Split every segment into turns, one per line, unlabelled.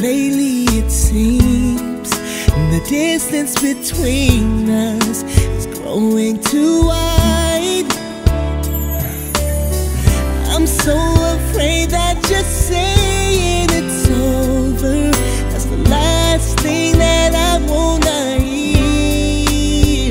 lately it seems the distance between us is growing too wide. I'm so afraid that just saying it's over, that's the last thing that I wanna hear.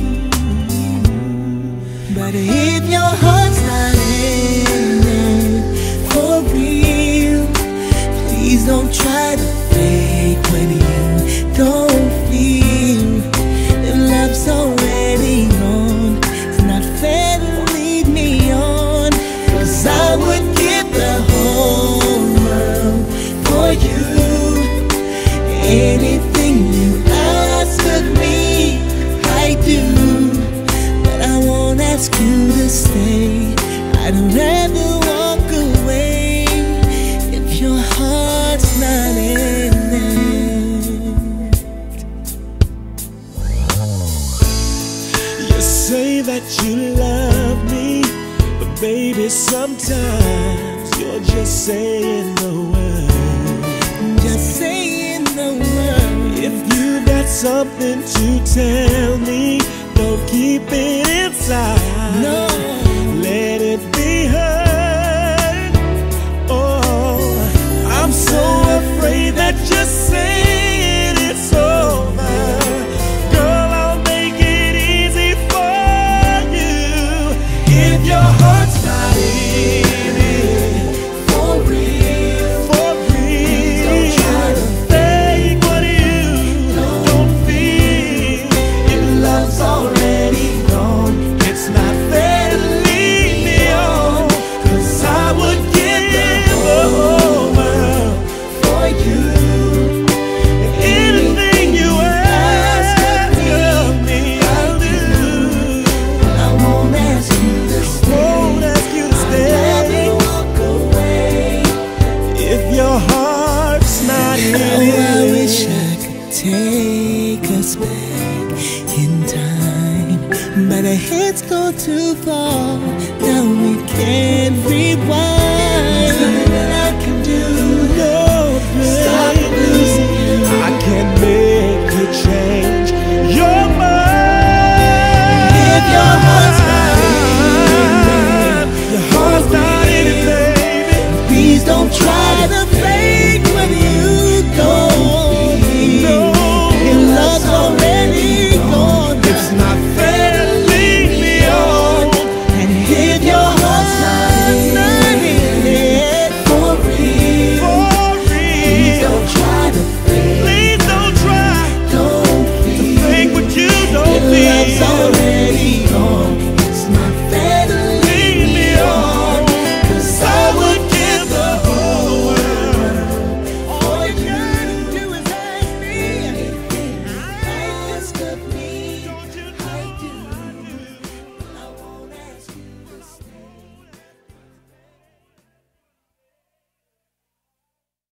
But if your heart's not in it for real, please don't try to fake when you don't feel. If love's already gone, it's not fair to lead me on. 'Cause I would give the whole world for you. Anything you ask of me, I do. But I won't ask you to stay, I'd rather walk away if your heart's not in it.
You say that you love me, but baby, sometimes you're just saying the word.
Just saying the word.
If you got something to tell me, don't keep it inside.
No,
let it be heard. Oh, I'm so afraid that just saying it's over. Girl, I'll make it easy for you. If your heart's not in it
for real,
for real,
don't try to
fake what you don't feel. If love's already gone, it's not fair to lead me on. 'Cause I would give the whole world
for you.
anything you ask of me, I'll do.
I won't ask you to stay,
Won't ask you to
I'd
stay
rather walk away.
if your heart's not in
Oh,
it.
I wish I could take us back in time, but our heads go too far, now we can't rewind. Nothing that I can do,
No,
stop
baby,
losing you.
I can't make you change your mind.
If your heart